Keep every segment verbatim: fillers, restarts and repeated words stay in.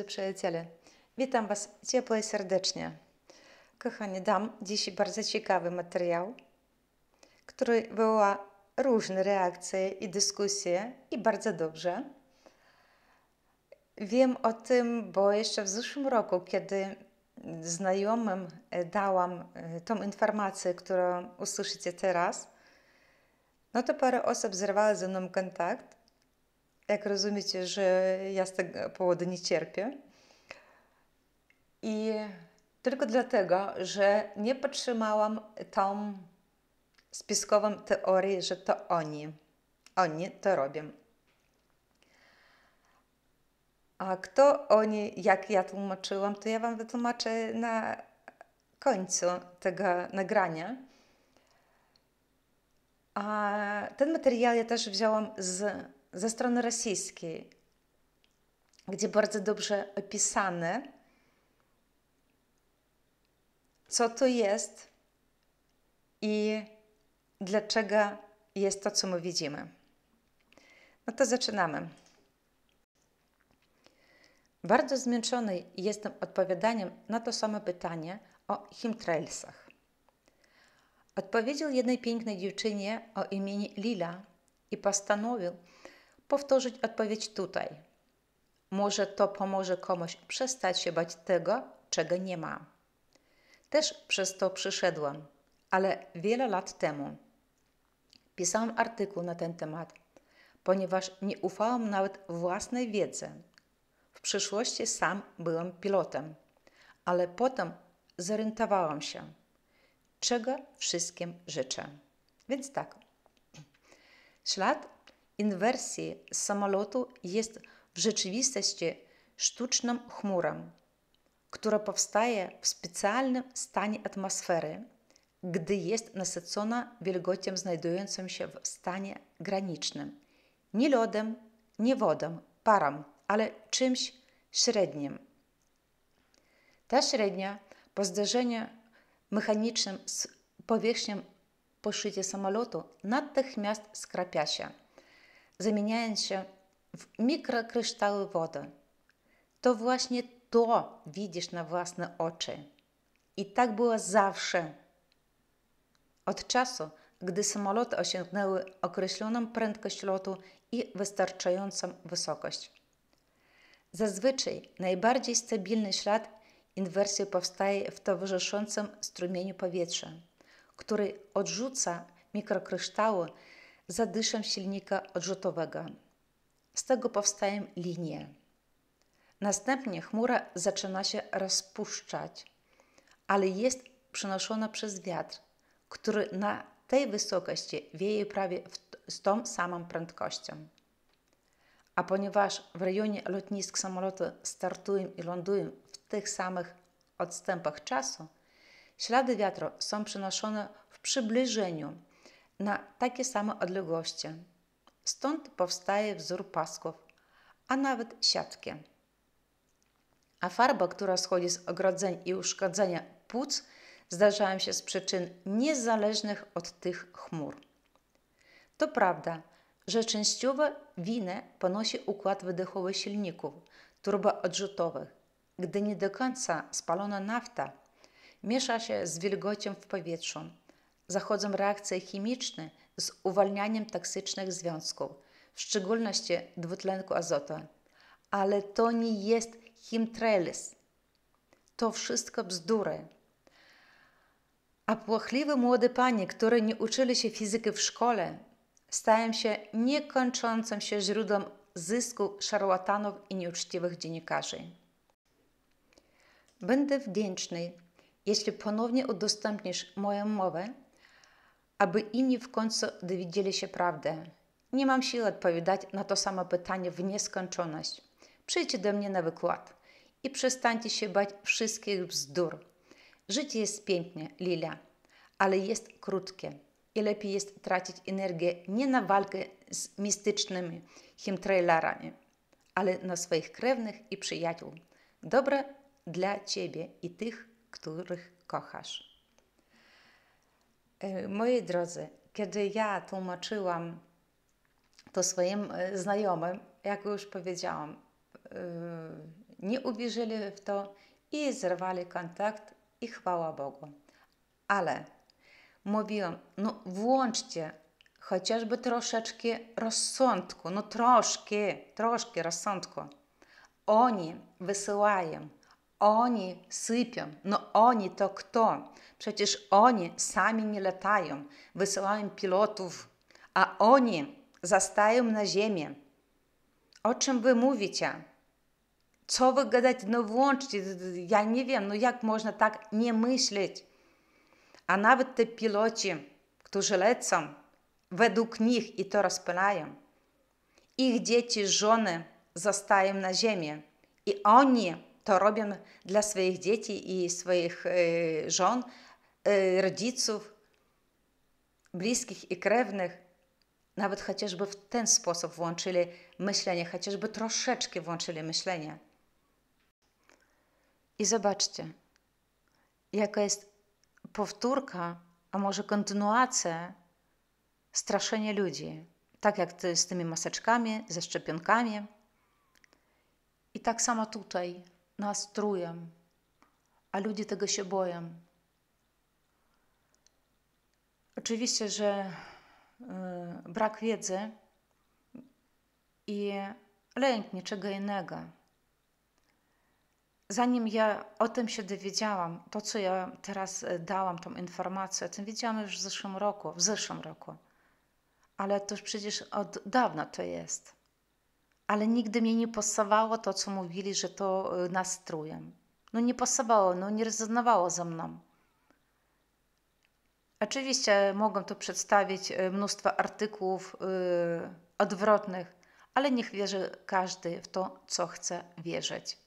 przyjaciele, witam Was ciepło i serdecznie. Kochani, dam dziś bardzo ciekawy materiał, który wywoła różne reakcje i dyskusje i bardzo dobrze. Wiem o tym, bo jeszcze w zeszłym roku, kiedy znajomym dałam tą informację, którą usłyszycie teraz, no to parę osób zerwało ze mną kontakt. Jak rozumiecie, że ja z tego powodu nie cierpię. I tylko dlatego, że nie podtrzymałam tą spiskową teorię, że to oni, oni to robią. A kto oni, jak ja tłumaczyłam, to ja Wam wytłumaczę na końcu tego nagrania. A ten materiał ja też wzięłam z, ze strony rosyjskiej, gdzie bardzo dobrze opisane, co to jest i dlaczego jest to, co my widzimy. No to zaczynamy. Bardzo zmęczony jestem odpowiadaniem na to samo pytanie o chemtrailsach. Odpowiedział jednej pięknej dziewczynie o imieniu Lila i postanowił powtórzyć odpowiedź tutaj. Może to pomoże komuś przestać się bać tego, czego nie ma. Też przez to przyszedłam, ale wiele lat temu. Pisałam artykuł na ten temat, ponieważ nie ufałam nawet własnej wiedzy. W przyszłości sam byłem pilotem, ale potem zorientowałam się, czego wszystkim życzę. Więc tak, ślad inwersji z samolotu jest w rzeczywistości sztuczną chmurą, która powstaje w specjalnym stanie atmosfery, gdy jest nasycona wilgocią znajdującą się w stanie granicznym. Nie lodem, nie wodą, parą, ale czymś średnim. Ta średnia po zderzeniu mechanicznym z powierzchnią poszycia samolotu natychmiast skrapia się, zamieniając się w mikrokryształy wody. To właśnie to widzisz na własne oczy. I tak było zawsze. Od czasu, gdy samoloty osiągnęły określoną prędkość lotu i wystarczającą wysokość. Zazwyczaj najbardziej stabilny ślad inwersji powstaje w towarzyszącym strumieniu powietrza, który odrzuca mikrokryształy za dyszem silnika odrzutowego. Z tego powstają linie. Następnie chmura zaczyna się rozpuszczać, ale jest przenoszona przez wiatr, który na tej wysokości wieje prawie w, z tą samą prędkością. A ponieważ w rejonie lotnisk samoloty startują i lądują w tych samych odstępach czasu, ślady wiatru są przenoszone w przybliżeniu na takie same odległości. Stąd powstaje wzór pasków, a nawet siatki. A farba, która schodzi z ogrodzeń i uszkodzenia płuc, zdarzają się z przyczyn niezależnych od tych chmur. To prawda, że częściowo winę ponosi układ wydechowy silników turboodrzutowych, gdy nie do końca spalona nafta miesza się z wilgocią w powietrzu. Zachodzą reakcje chemiczne z uwalnianiem toksycznych związków, w szczególności dwutlenku azotu. Ale to nie jest chemtrails. To wszystko bzdury. A płochliwe młode panie, które nie uczyły się fizyki w szkole, stają się niekończącym się źródłem zysku szarlatanów i nieuczciwych dziennikarzy. Będę wdzięczny, jeśli ponownie udostępnisz moją mowę, aby inni w końcu dowiedzieli się prawdy. Nie mam siły odpowiadać na to samo pytanie w nieskończoność. Przyjdźcie do mnie na wykład i przestańcie się bać wszystkich bzdur. Życie jest piękne, Lila, ale jest krótkie i lepiej jest tracić energię nie na walkę z mistycznymi chemtrailerami, ale na swoich krewnych i przyjaciół. Dobre dla Ciebie i tych, których kochasz. Moi drodzy, kiedy ja tłumaczyłam to swoim znajomym, jak już powiedziałam, nie uwierzyli w to i zerwali kontakt i chwała Bogu. Ale mówiłam, no włączcie chociażby troszeczkę rozsądku, no troszkę, troszkę rozsądku. Oni wysyłają, oni sypią, no oni to kto? Przecież oni sami nie latają, wysyłają pilotów, a oni zostają na ziemi. O czym wy mówicie? Co wy gadacie? No włączcie, ja nie wiem, no jak można tak nie myśleć? A nawet te piloci, którzy lecą, według nich i to rozpylają, ich dzieci, żony zostają na ziemi i oni to robią dla swoich dzieci i swoich e, żon, e, rodziców, bliskich i krewnych. Nawet chociażby w ten sposób włączyli myślenie, chociażby troszeczkę włączyli myślenie. I zobaczcie, jaka jest powtórka, a może kontynuacja straszenia ludzi. Tak jak to z tymi maseczkami, ze szczepionkami. I tak samo tutaj nas trują, a ludzie tego się boją. Oczywiście, że y, brak wiedzy i lęk niczego innego. Zanim ja o tym się dowiedziałam, to co ja teraz dałam, tą informację, o tym wiedziałam już w zeszłym roku, w zeszłym roku. Ale to już przecież od dawna to jest. Ale nigdy mnie nie pasowało to, co mówili, że to nas trują. No nie pasowało, no nie rezonowało ze mną. Oczywiście mogą tu przedstawić mnóstwo artykułów yy, odwrotnych, ale niech wierzy każdy w to, co chce wierzyć.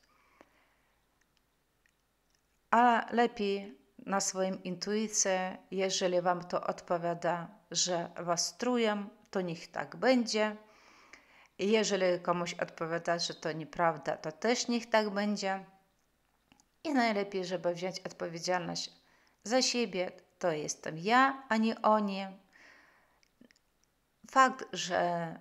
A lepiej na swoim intuicję, jeżeli wam to odpowiada, że was trują, to niech tak będzie. Jeżeli komuś odpowiada, że to nieprawda, to też niech tak będzie. I najlepiej, żeby wziąć odpowiedzialność za siebie, to jestem ja, a nie oni. Fakt, że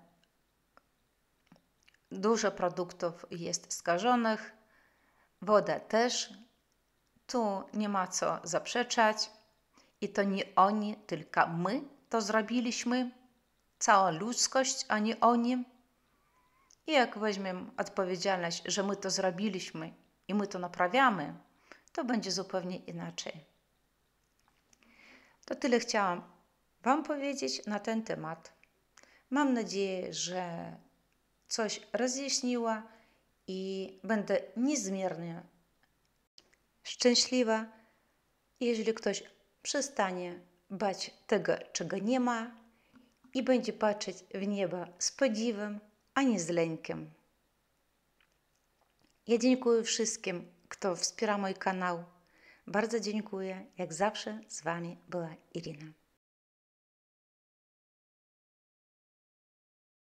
dużo produktów jest skażonych, woda też, tu nie ma co zaprzeczać. I to nie oni, tylko my to zrobiliśmy. Cała ludzkość, a nie oni. I jak weźmiemy odpowiedzialność, że my to zrobiliśmy i my to naprawiamy, to będzie zupełnie inaczej. To tyle chciałam wam powiedzieć na ten temat. Mam nadzieję, że coś rozjaśniła i będę niezmiernie szczęśliwa, jeżeli ktoś przestanie bać tego, czego nie ma i będzie patrzeć w niebo z podziwem, a nie z lękiem. Ja dziękuję wszystkim, kto wspiera mój kanał. Bardzo dziękuję. Jak zawsze z wami była Irina.